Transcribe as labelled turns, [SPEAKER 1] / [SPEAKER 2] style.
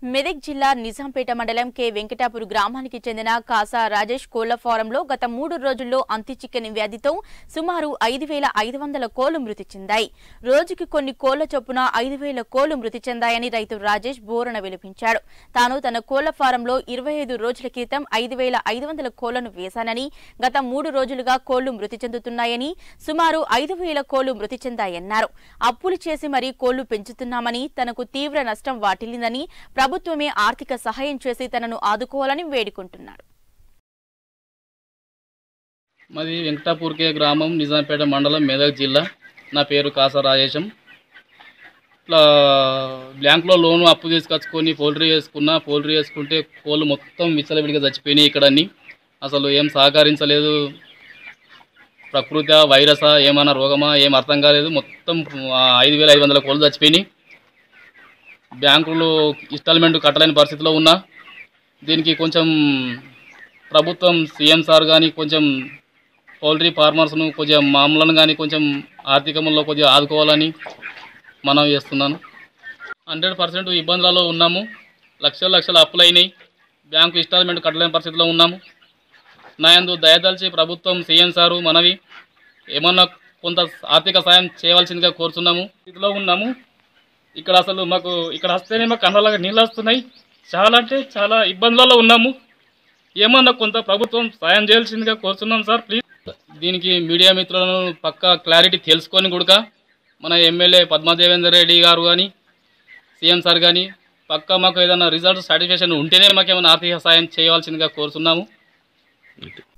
[SPEAKER 1] మెదక్ జిల్లా నిజాంపేట మండలం కె వెంకటాపూర్ గ్రామానికి చెందిన కాసా రాజేష్ కోళ్ల ఫారంలో గత 3 రోజుల్లో అంతుచిక్కని వ్యాధితో సుమారు 5,500 కోళ్లు మృతి చెందాయి. రోజుకి కొన్ని కోళ్ల చొప్పున 5,000 కోళ్లు మృతి చెందాయని రైతు రాజేష్ బోరణ వెలిపించాడు. తాను తన కోళ్ల ఫారంలో 25 రోజుల క్రితం 5,500 కోళ్లను వేశానని, గత 3 రోజులుగా కోళ్లు మృతి చెందుతున్నాయని, సుమారు 5,000 కోళ్లు మృతి చెందాయన్నారు. అప్పులు చేసి మరీ కోళ్లు పెంచుతున్నామని, తనకు తీవ్ర నష్టం వాటిల్లిందని, ప్రభుత్వమే ఆర్థిక సహాయం చేసి తనను ఆదుకోవాలని వేడుకుంటున్నారు.
[SPEAKER 2] మాది వెంకటాపూర్ కే గ్రామం, నిజాంపేట మండలం, మెదక్ జిల్లా. నా పేరు కాసా రాజేశం. ఇట్లా బ్యాంకులో లోను అప్పు తీసుకొచ్చుకొని పౌల్ట్రీ వేసుకుంటే కోళ్ళు మొత్తం విచ్చలవిడిగా చచ్చిపోయినాయి. ఇక్కడన్నీ అసలు ఏం సహకరించలేదు. ప్రకృతి వైరసా ఏమైనా రోగమా ఏం అర్థం కాలేదు. మొత్తం 5,500 కోళ్ళు చచ్చిపోయినాయి. బ్యాంకులు ఇన్స్టాల్మెంట్ కట్టలేని పరిస్థితిలో ఉన్నా. దీనికి కొంచెం ప్రభుత్వం, సీఎం సార్ కానీ కొంచెం పౌల్ట్రీ ఫార్మర్స్ను కొంచెం మామూలను కానీ కొంచెం ఆర్థికంలో కొద్దిగా ఆదుకోవాలని మనం చేస్తున్నాను. 100% ఇబ్బందులలో ఉన్నాము. లక్షల అప్పులు అయినాయి. బ్యాంకు ఇన్స్టాల్మెంట్ కట్టలేని పరిస్థితిలో ఉన్నాము. నాయందు దయదలిచి ప్రభుత్వం, సీఎం సారు మనవి ఏమన్నా కొంత ఆర్థిక సాయం చేయవలసిందిగా కోరుతున్నాము. స్థితిలో ఉన్నాము. ఇక్కడ అసలు మాకు ఇక్కడ వస్తేనే మాకు కళ్ళలాగా నీళ్ళు వస్తున్నాయి. చాలా అంటే చాలా ఇబ్బందులలో ఉన్నాము. ఏమన్నా కొంత ప్రభుత్వం సాయం చేయాల్సిందిగా కోరుతున్నాం సార్, ప్లీజ్. దీనికి మీడియా మిత్రులను పక్కా క్లారిటీ తెలుసుకొని కూడా మన ఎమ్మెల్యే పద్మాదేవేందర్ రెడ్డి గారు కానీ, సీఎం సార్ కానీ పక్కా మాకు ఏదైనా రిజల్ట్ సాటిస్ఫాక్షన్ ఉంటేనే మాకు ఏమైనా ఆర్థిక సాయం చేయవలసిందిగా కోరుతున్నాము.